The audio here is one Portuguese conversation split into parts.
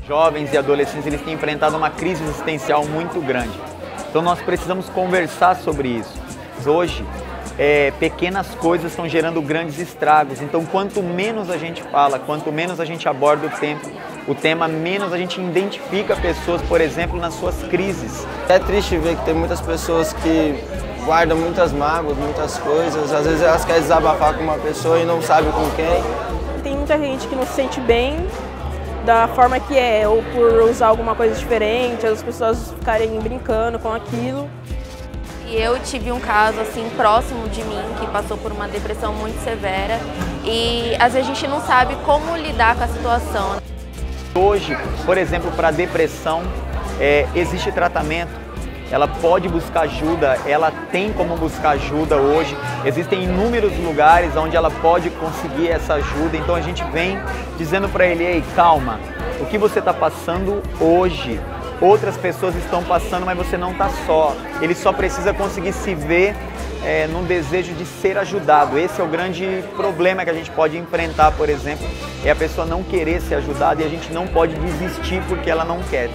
Jovens e adolescentes, eles têm enfrentado uma crise existencial muito grande. Então nós precisamos conversar sobre isso. Hoje, pequenas coisas estão gerando grandes estragos. Então quanto menos a gente fala, quanto menos a gente aborda o tema, menos a gente identifica pessoas, por exemplo, nas suas crises. É triste ver que tem muitas pessoas que guardam muitas mágoas, muitas coisas. Às vezes elas querem desabafar com uma pessoa e não sabem com quem. Tem muita gente que não se sente bem da forma que é, ou por usar alguma coisa diferente, as pessoas ficarem brincando com aquilo. E eu tive um caso assim próximo de mim que passou por uma depressão muito severa e às vezes a gente não sabe como lidar com a situação. Hoje, por exemplo, para a depressão, existe tratamento. Ela pode buscar ajuda, ela tem como buscar ajuda hoje. Existem inúmeros lugares onde ela pode conseguir essa ajuda. Então a gente vem dizendo para ele, ei, calma, o que você está passando hoje, outras pessoas estão passando, mas você não está só. Ele só precisa conseguir se ver num desejo de ser ajudado. Esse é o grande problema que a gente pode enfrentar, por exemplo, é a pessoa não querer ser ajudada e a gente não pode desistir porque ela não quer.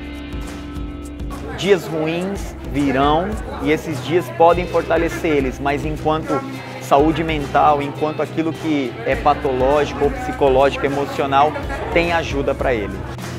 Dias ruins virão e esses dias podem fortalecer eles, mas enquanto saúde mental, enquanto aquilo que é patológico ou psicológico, emocional, tem ajuda para ele.